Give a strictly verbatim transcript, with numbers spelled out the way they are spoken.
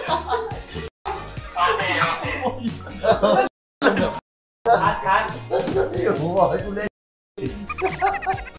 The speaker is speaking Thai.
คัดคัดผมบอกให้กูเล่น